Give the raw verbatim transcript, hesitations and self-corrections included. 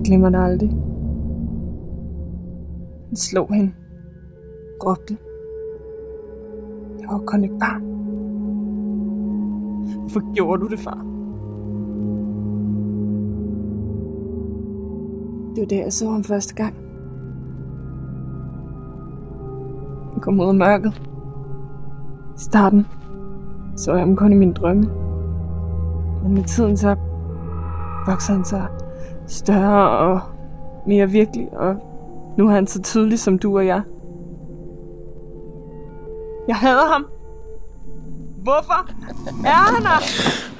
glemmer det aldrig. Han slog hende. Råbte. Jeg var kun et barn. Hvorfor gjorde du det, far? Det var der, jeg så ham første gang. Han kom ud af mørket. I starten så jeg ham kun i mine drømme. Men med tiden så voksede han sig større og mere virkelig, og nu er han så tydelig som du og jeg. Jeg hader ham. Hvorfor er han her?